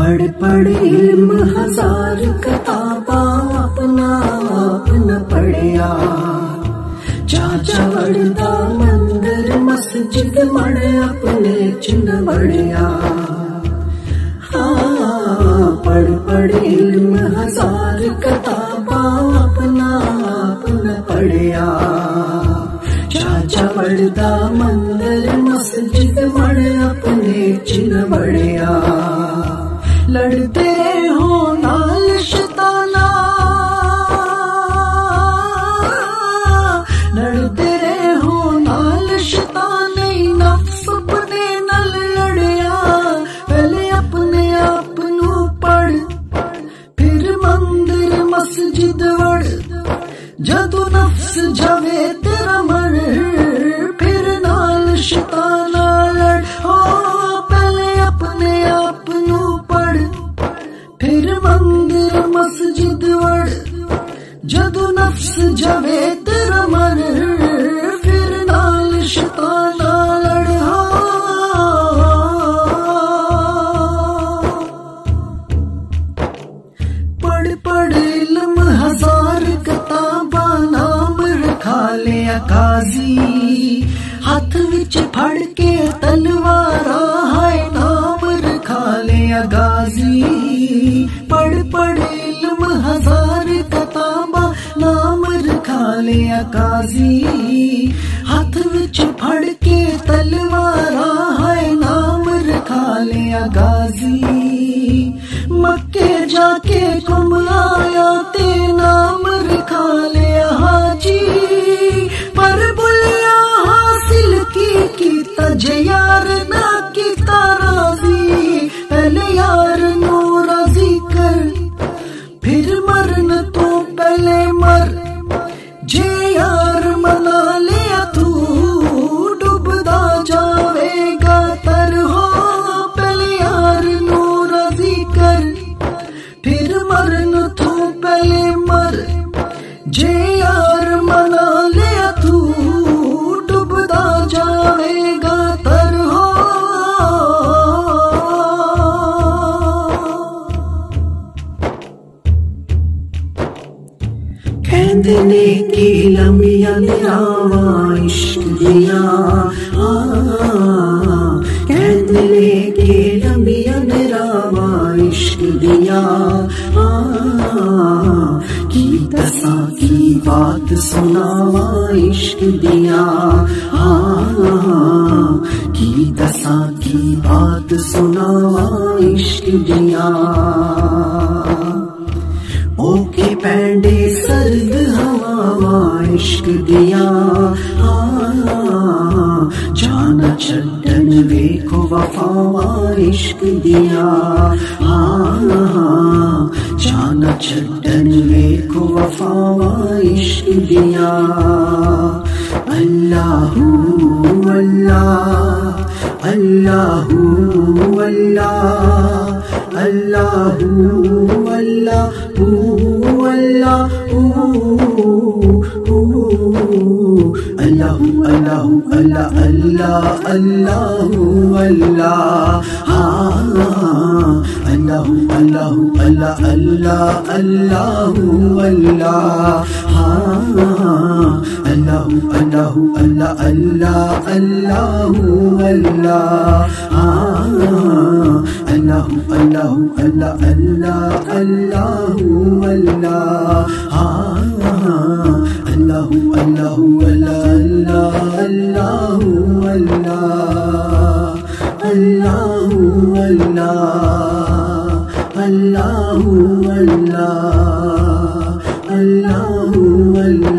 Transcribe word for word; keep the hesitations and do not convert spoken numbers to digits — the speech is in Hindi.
पढ़ पढ़ इल्म हजार किताबा अपना आप न पढ़िया। चाचा वड़दा मंदिर मस्जिद मड़ अपने चिन्ह बढ़िया। हाँ पढ़ पढ़ इल्म हजार किताबा अपना आप न पढ़िया। चाचा वड़दा मंदिर मस्जिद मड़ अपने चिन्ह बढ़िया। लड़ते हो नाल शैताना, लड़ते हो नाल शैताने नफ्स अपने नल लड़िया। पहले अपने आप नू पढ़ फिर मंदिर मस्जिद वड़। जदू नफ्स जावे तेरा मर फिर नाल शैताना लड़। हो पहले अपने आप नू पढ़ फिर मंदिर मस्जिद वड़। जदू नफ्स जावे तेरा मर फिर नाल शैताना लड़। पढ़ पढ़ इल्म हजार किताबा नाम रखा लिया काजी। हाथ विच फड़ के तलवारा है नाम रखा लिया गाजी। पढ़ पढ़ इल्म हजार किताबा नाम रखा लिया काजी। हाथ विच फड़ के तलवारा है नाम रखा लिया गाजी। मक्के जाके घुम आया ते नाम रखा लिया हाजी। पर बुलिया हासिल की कीता जे यार ना कीता राजी। पहले यार नो राजी कर फिर मरन तो पहले मर। जे यार मना लिया तू डूबदा जावेगा तर। हो पहले यार नो राजी कर फिर मरन तू पहले मर। जे यार मना लिया तू डूबदा जावेगा तर। हो कहंदे ने कि लम्बिया निरावा इश्क दिया। कहंदे ने कि लम्बिया निरावा इश्क दिया। की दसा की बात सुनावा इश्क दिया। की दसा की बात सुनावा इश्क दिया। ओके पैंडे सर्द हवावा इश्क दिया। जाना छड्डन वेखो वफावा इश्क दिया। जाना छड्डन वेखो वफावा इश्क दिया। अल्लाहू अल्लाह अल्लाहू अल्लाह अल्लाहू अल्लाहू अल्लाहू अल्लाहू अल्लाहू अल्लाह अल्लाह अल्लाहू अल्लाह। अल्लाहू अल्लाहू अल्लाह अल्लाह अल्लाहू अल्लाह। अल्लाहू अल्लाहू अल्लाह अल्लाह अल्लाहू अल्लाह। अल्लाहू अल्लाहू अल्लाह अल्लाह अल्लाहू अल्लाह। अल्लाहू अल्लाहू अल्लाह अल्लाहू अल्लाह। अल्लाहू अल्लाह अल्लाहू अल्लाह अल्लाहू अल्लाह।